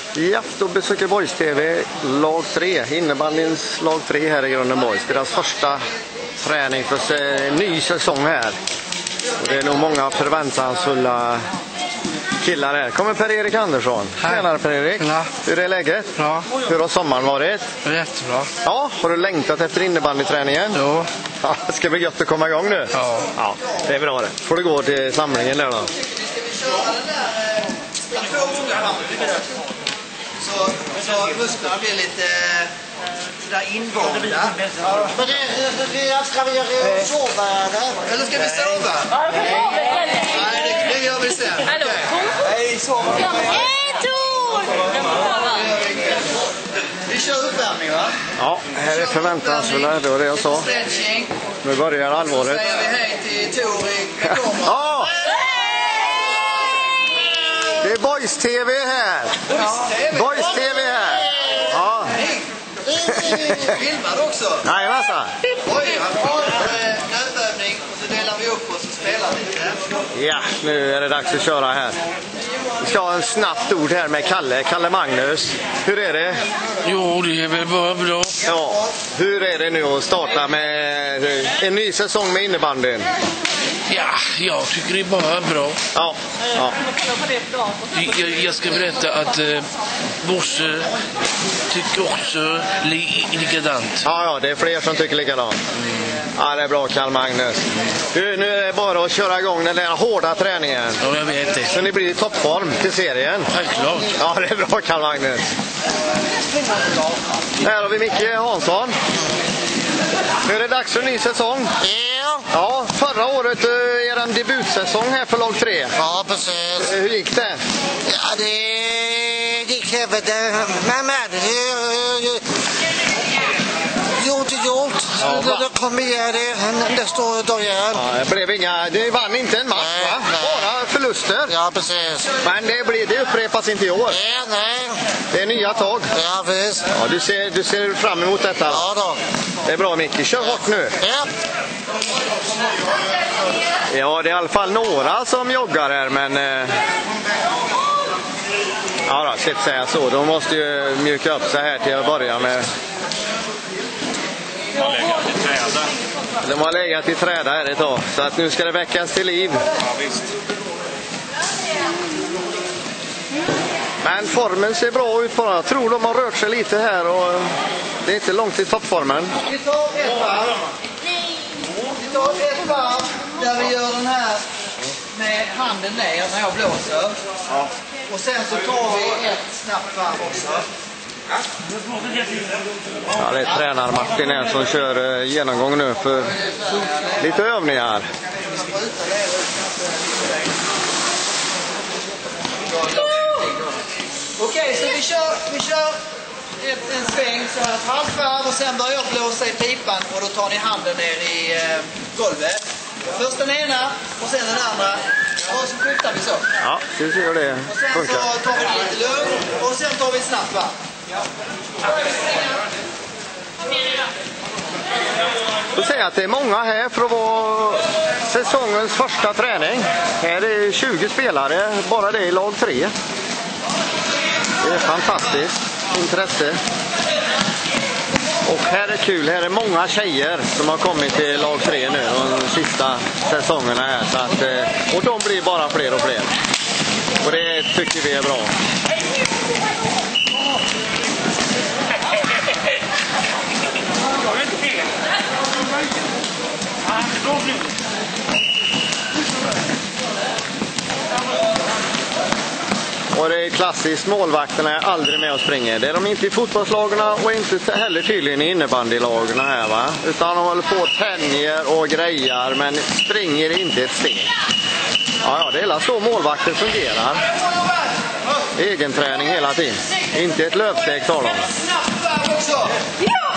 Ja, då besöker Boys TV lag 3, innebandyns lag 3 här i Grunden Boys. Deras första träning för en ny säsong här. Och det är nog många förväntansfulla killar här. Kommer Per-Erik Andersson. Tränare Per-Erik. Ja. Hur är läget? Bra. Hur har sommaren varit? Jättebra. Ja, har du längtat efter innebandyträningen? Jo. Ja, det ska bli gött att komma igång nu. Ja. Ja, det är bra det. Får du gå till samlingen där då. Så musklerna blir lite sådär invanda. Men ska vi sova eller ska vi sova? Nej, det gör vi sen. Nej, sova. Vi kör uppvärmning, va? Ja, här är förväntansfulla, det var det jag sa. Nu börjar allvaret. Säger vi hej till Tori. Ja! Det är Boys TV här. Boys TV här. Ja. Filmar också. Nej, massa. Oj, nödövning och så delar vi upp oss och spelar lite. Ja, nu är det dags att köra här. Vi ska ha en snabbt ord här med Kalle Magnus. Hur är det? Jo, det är väl bara bra. Ja, hur är det nu att starta med en ny säsong med innebandyn? Ja, jag tycker det är bara bra. Ja. Jag ska berätta att Bosse tycker också likadant. Ja, det är fler som tycker likadant. Ja, det är bra, Kalle Magnus. Nu är det bara att köra igång den där hårda träningen. Ja, jag vet det. Så ni blir i toppform till serien. Självklart. Ja, det är bra, Kalle Magnus. Här har vi Micke Hansson. Nu är det dags för en ny säsong. Ja, förra året är en debutsäsong här för lag 3. Ja, precis. Hur gick det? Ja, det gick även gjort. Det kommer igen nästa år då igen. Ja, det blev det vann inte en match, Nej, va? nej. Bara förluster. Ja, precis. Men det upprepas inte i år. Nej. Det är nya tag. Ja, visst. Ja, du ser fram emot detta. Ja då. Det är bra, Micke. Kör hårt nu. Ja. Ja, det är i alla fall några som joggar här, men... Ja då, ska inte säga så. De måste ju mjuka upp sig här till att börja med. De har legat i träda här ett tag, så att nu ska det väckas till liv. Ja, visst. Men formen ser bra ut på den. Jag tror de har rört sig lite här och det är inte långt till toppformen. Vi tar ett varv. Där vi gör den här med handen ner när jag blåser. Ja. Och sen så tar vi ett snabbt varv också. Ja, det är tränare Martin här som kör genomgång nu för lite övningar. Okej, så vi kör en sväng så här ett halvt varv och sen börjar jag blåsa i pipan och då tar ni handen ner i golvet. Först den ena och sen den andra. Och så skjuter vi så. Ja, vi ser hur det Och sen funkar. så tar vi det lite lugnt och sen tar vi ett snabbt varv. Jag säger att det är många här för att vara säsongens första träning. Här är 20 spelare, bara det i lag 3. Det är fantastiskt intresse. Och här är kul, här är många tjejer som har kommit till lag 3 nu de sista säsongerna här. Så att, och de blir bara fler och fler. Och det tycker vi är bra. Och det är klassiskt, målvakterna är aldrig med och springer. Det är de inte i fotbollslagen och inte heller tydligen i innebandylagen här, va? Utan de håller på tänjer och grejar men springer inte ett steg. Ja, det är så målvakter fungerar. Egen träning hela tiden. Inte ett löpsteg tar de. Snabbt varv också!